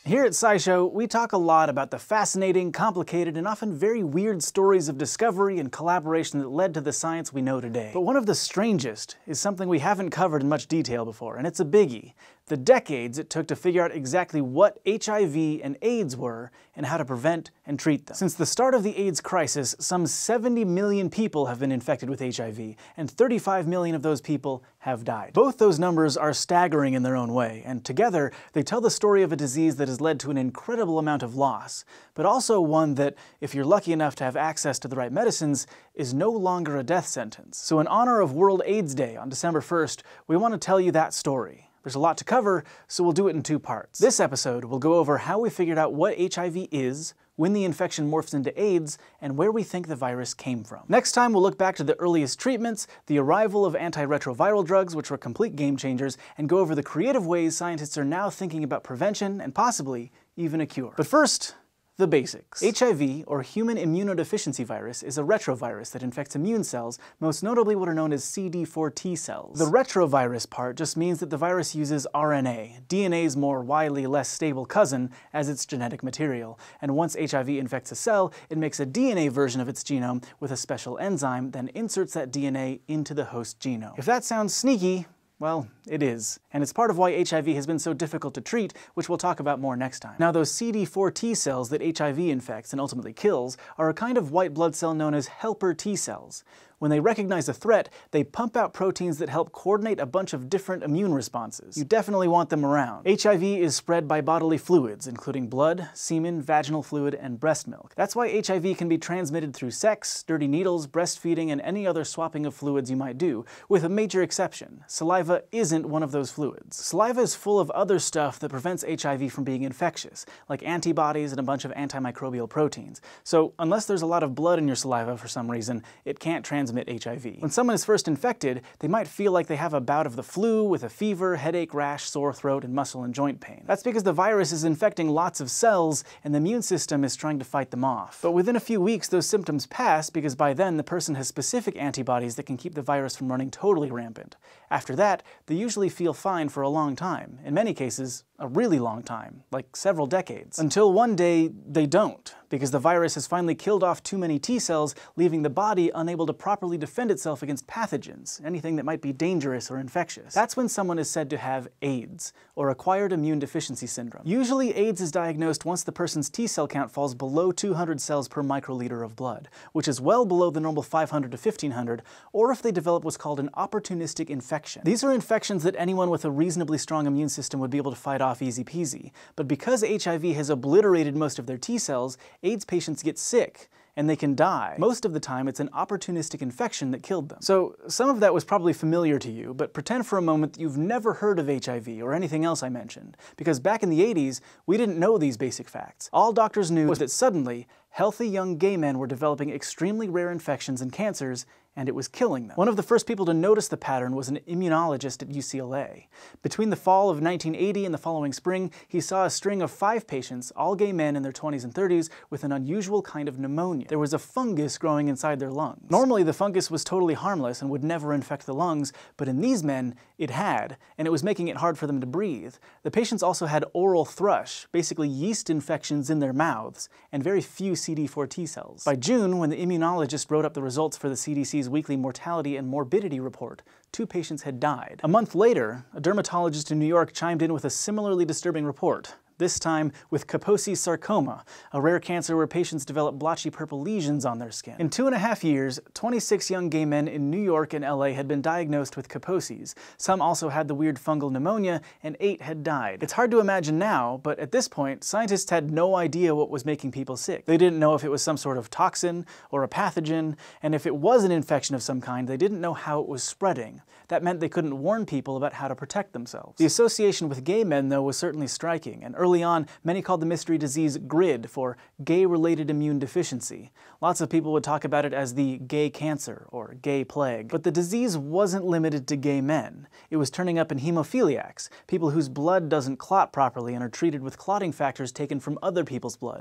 Here at SciShow, we talk a lot about the fascinating, complicated, and often very weird stories of discovery and collaboration that led to the science we know today. But one of the strangest is something we haven't covered in much detail before, and it's a biggie. The decades it took to figure out exactly what HIV and AIDS were and how to prevent and treat them. Since the start of the AIDS crisis, some 70 million people have been infected with HIV, and 35 million of those people have died. Both those numbers are staggering in their own way, and together they tell the story of a disease that has led to an incredible amount of loss, but also one that, if you're lucky enough to have access to the right medicines, is no longer a death sentence. So in honor of World AIDS Day on December 1st, we want to tell you that story. There's a lot to cover, so we'll do it in two parts. This episode will go over how we figured out what HIV is, when the infection morphs into AIDS, and where we think the virus came from. Next time, we'll look back to the earliest treatments, the arrival of antiretroviral drugs, which were complete game changers, and go over the creative ways scientists are now thinking about prevention and possibly even a cure. But first, the basics. HIV, or human immunodeficiency virus, is a retrovirus that infects immune cells, most notably what are known as CD4 T cells. The retrovirus part just means that the virus uses RNA, DNA's more widely less stable cousin, as its genetic material. And once HIV infects a cell, it makes a DNA version of its genome with a special enzyme, then inserts that DNA into the host genome. If that sounds sneaky, well, it is. And it's part of why HIV has been so difficult to treat, which we'll talk about more next time. Now, those CD4 T cells that HIV infects and ultimately kills are a kind of white blood cell known as helper T cells. When they recognize a threat, they pump out proteins that help coordinate a bunch of different immune responses. You definitely want them around. HIV is spread by bodily fluids, including blood, semen, vaginal fluid, and breast milk. That's why HIV can be transmitted through sex, dirty needles, breastfeeding, and any other swapping of fluids you might do, with a major exception. Saliva isn't one of those fluids. Saliva is full of other stuff that prevents HIV from being infectious, like antibodies and a bunch of antimicrobial proteins. So unless there's a lot of blood in your saliva for some reason, it can't transmit HIV. When someone is first infected, they might feel like they have a bout of the flu with a fever, headache, rash, sore throat, and muscle and joint pain. That's because the virus is infecting lots of cells and the immune system is trying to fight them off. But within a few weeks, those symptoms pass because by then the person has specific antibodies that can keep the virus from running totally rampant. After that, they usually feel fine for a long time, in many cases, a really long time, like several decades. Until one day, they don't, because the virus has finally killed off too many T cells, leaving the body unable to properly defend itself against pathogens, anything that might be dangerous or infectious. That's when someone is said to have AIDS, or acquired immune deficiency syndrome. Usually, AIDS is diagnosed once the person's T cell count falls below 200 cells per microliter of blood, which is well below the normal 500 to 1500, or if they develop what's called an opportunistic infection. These are infections that anyone with a reasonably strong immune system would be able to fight off easy peasy. But because HIV has obliterated most of their T cells, AIDS patients get sick, and they can die. Most of the time, it's an opportunistic infection that killed them. So some of that was probably familiar to you, but pretend for a moment that you've never heard of HIV or anything else I mentioned, because back in the 80s, we didn't know these basic facts. All doctors knew was that suddenly, healthy young gay men were developing extremely rare infections and cancers, and it was killing them. One of the first people to notice the pattern was an immunologist at UCLA. Between the fall of 1980 and the following spring, he saw a string of 5 patients, all gay men in their 20s and 30s, with an unusual kind of pneumonia. There was a fungus growing inside their lungs. Normally, the fungus was totally harmless and would never infect the lungs, but in these men, it had, and it was making it hard for them to breathe. The patients also had oral thrush, basically yeast infections in their mouths, and very few CD4 T cells. By June, when the immunologist wrote up the results for the CDC's weekly mortality and morbidity report, 2 patients had died. A month later, a dermatologist in New York chimed in with a similarly disturbing report. This time with Kaposi sarcoma, a rare cancer where patients develop blotchy purple lesions on their skin. In 2.5 years, 26 young gay men in New York and LA had been diagnosed with Kaposi's. Some also had the weird fungal pneumonia, and 8 had died. It's hard to imagine now, but at this point, scientists had no idea what was making people sick. They didn't know if it was some sort of toxin or a pathogen, and if it was an infection of some kind, they didn't know how it was spreading. That meant they couldn't warn people about how to protect themselves. The association with gay men, though, was certainly striking, and early on, many called the mystery disease GRID, for gay-related immune deficiency. Lots of people would talk about it as the gay cancer, or gay plague. But the disease wasn't limited to gay men. It was turning up in hemophiliacs, people whose blood doesn't clot properly and are treated with clotting factors taken from other people's blood.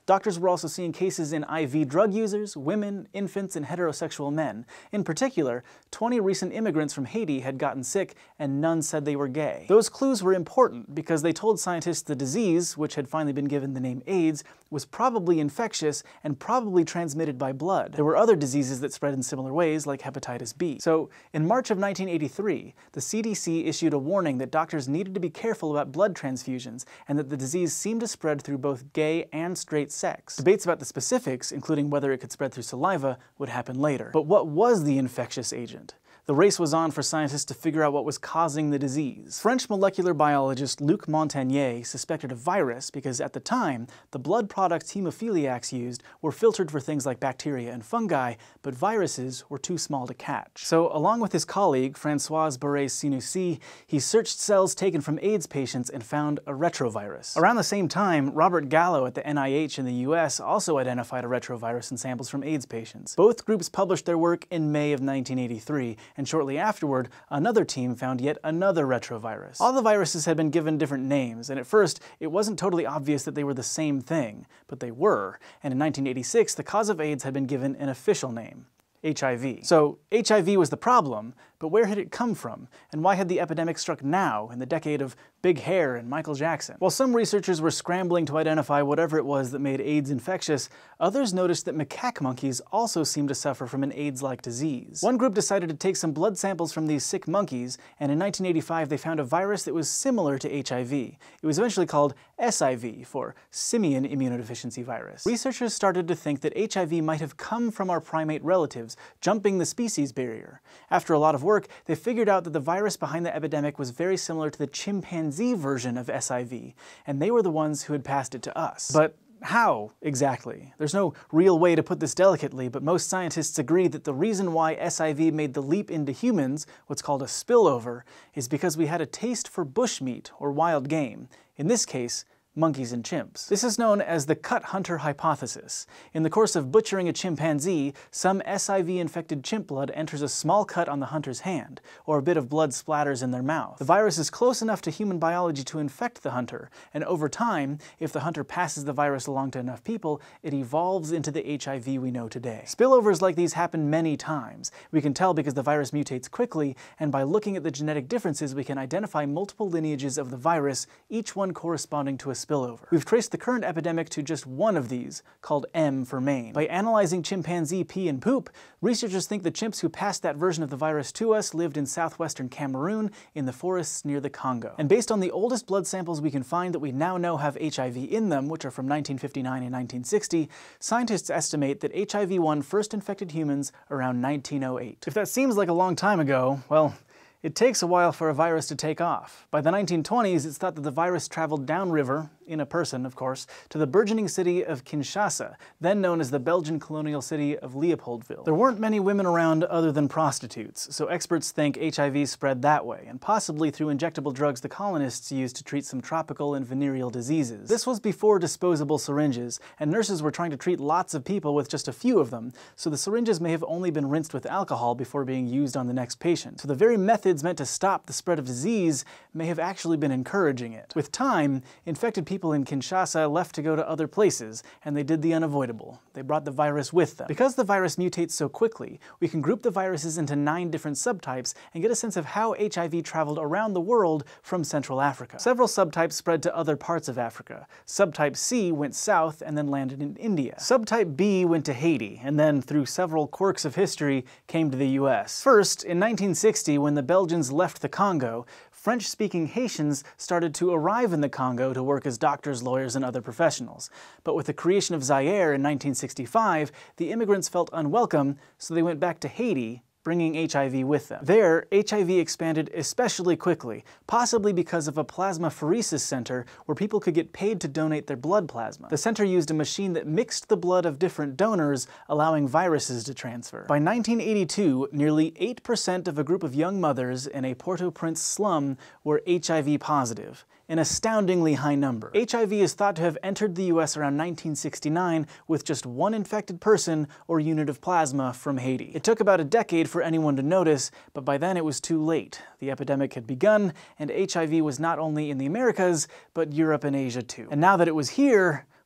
Doctors were also seeing cases in IV drug users, women, infants, and heterosexual men. In particular, 20 recent immigrants from Haiti had gotten sick, and none said they were gay. Those clues were important because they told scientists the disease, which had finally been given the name AIDS, was probably infectious and probably transmitted by blood. There were other diseases that spread in similar ways, like hepatitis B. So, in March of 1983, the CDC issued a warning that doctors needed to be careful about blood transfusions, and that the disease seemed to spread through both gay and straight sex. Debates about the specifics, including whether it could spread through saliva, would happen later. But what was the infectious agent? The race was on for scientists to figure out what was causing the disease. French molecular biologist Luc Montagnier suspected a virus because, at the time, the blood products hemophiliacs used were filtered for things like bacteria and fungi, but viruses were too small to catch. So, along with his colleague, Françoise Barré-Sinoussi, he searched cells taken from AIDS patients and found a retrovirus. Around the same time, Robert Gallo at the NIH in the US also identified a retrovirus in samples from AIDS patients. Both groups published their work in May of 1983, and shortly afterward, another team found yet another retrovirus. All the viruses had been given different names, and at first, it wasn't totally obvious that they were the same thing, but they were, and in 1986, the cause of AIDS had been given an official name: HIV. So, HIV was the problem, but where had it come from? And why had the epidemic struck now, in the decade of big hair and Michael Jackson? While some researchers were scrambling to identify whatever it was that made AIDS infectious, others noticed that macaque monkeys also seemed to suffer from an AIDS-like disease. One group decided to take some blood samples from these sick monkeys, and in 1985 they found a virus that was similar to HIV. It was eventually called SIV, for simian immunodeficiency virus. Researchers started to think that HIV might have come from our primate relatives, jumping the species barrier. After a lot of work, they figured out that the virus behind the epidemic was very similar to the chimpanzee version of SIV, and they were the ones who had passed it to us. But how, exactly? There's no real way to put this delicately, but most scientists agree that the reason why SIV made the leap into humans, what's called a spillover, is because we had a taste for bushmeat, or wild game. In this case, monkeys and chimps. This is known as the cut hunter hypothesis. In the course of butchering a chimpanzee, some SIV-infected chimp blood enters a small cut on the hunter's hand, or a bit of blood splatters in their mouth. The virus is close enough to human biology to infect the hunter, and over time, if the hunter passes the virus along to enough people, it evolves into the HIV we know today. Spillovers like these happen many times. We can tell because the virus mutates quickly, and by looking at the genetic differences, we can identify multiple lineages of the virus, each one corresponding to a spillover. We've traced the current epidemic to just one of these, called M for Maine. By analyzing chimpanzee pee and poop, researchers think the chimps who passed that version of the virus to us lived in southwestern Cameroon, in the forests near the Congo. And based on the oldest blood samples we can find that we now know have HIV in them, which are from 1959 and 1960, scientists estimate that HIV-1 first infected humans around 1908. If that seems like a long time ago, well, it takes a while for a virus to take off. By the 1920s, it's thought that the virus traveled downriver, in a person, of course, to the burgeoning city of Kinshasa, then known as the Belgian colonial city of Leopoldville. There weren't many women around other than prostitutes, so experts think HIV spread that way, and possibly through injectable drugs the colonists used to treat some tropical and venereal diseases. This was before disposable syringes, and nurses were trying to treat lots of people with just a few of them, so the syringes may have only been rinsed with alcohol before being used on the next patient. So the very methods meant to stop the spread of disease may have actually been encouraging it. With time, infected people in Kinshasa left to go to other places, and they did the unavoidable. They brought the virus with them. Because the virus mutates so quickly, we can group the viruses into 9 different subtypes and get a sense of how HIV traveled around the world from Central Africa. Several subtypes spread to other parts of Africa. Subtype C went south and then landed in India. Subtype B went to Haiti, and then, through several quirks of history, came to the US. First, in 1960, when the Belgians left the Congo, French-speaking Haitians started to arrive in the Congo to work as doctors, lawyers, and other professionals. But with the creation of Zaire in 1965, the immigrants felt unwelcome, so they went back to Haiti, bringing HIV with them. There, HIV expanded especially quickly, possibly because of a plasmapheresis center where people could get paid to donate their blood plasma. The center used a machine that mixed the blood of different donors, allowing viruses to transfer. By 1982, nearly 8% of a group of young mothers in a Port-au-Prince slum were HIV positive, an astoundingly high number. HIV is thought to have entered the US around 1969 with just one infected person or unit of plasma from Haiti. It took about a decade for anyone to notice, but by then it was too late. The epidemic had begun, and HIV was not only in the Americas, but Europe and Asia too. And now that it was here, we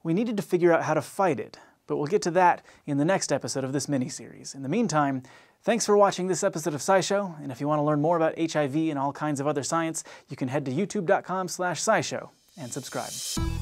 we needed to figure out how to fight it, but we'll get to that in the next episode of this mini-series. In the meantime, thanks for watching this episode of SciShow, and if you want to learn more about HIV and all kinds of other science, you can head to youtube.com/SciShow and subscribe.